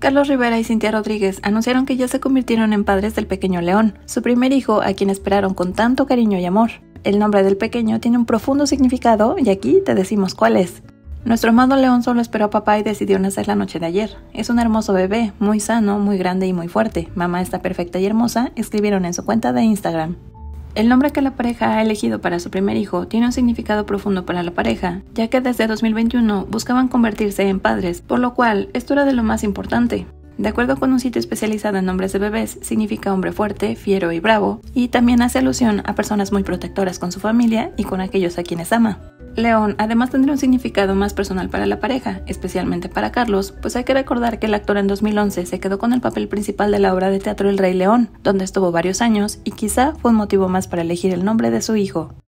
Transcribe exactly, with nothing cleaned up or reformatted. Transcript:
Carlos Rivera y Cintia Rodríguez anunciaron que ya se convirtieron en padres del pequeño León, su primer hijo a quien esperaron con tanto cariño y amor. El nombre del pequeño tiene un profundo significado y aquí te decimos cuál es. Nuestro amado León solo esperó a papá y decidió nacer la noche de ayer. Es un hermoso bebé, muy sano, muy grande y muy fuerte. Mamá está perfecta y hermosa, escribieron en su cuenta de Instagram. El nombre que la pareja ha elegido para su primer hijo tiene un significado profundo para la pareja, ya que desde dos mil veintiuno buscaban convertirse en padres, por lo cual esto era de lo más importante. De acuerdo con un sitio especializado en nombres de bebés, significa hombre fuerte, fiero y bravo, y también hace alusión a personas muy protectoras con su familia y con aquellos a quienes ama. León además tendría un significado más personal para la pareja, especialmente para Carlos, pues hay que recordar que el actor en dos mil once se quedó con el papel principal de la obra de teatro El Rey León, donde estuvo varios años y quizá fue un motivo más para elegir el nombre de su hijo.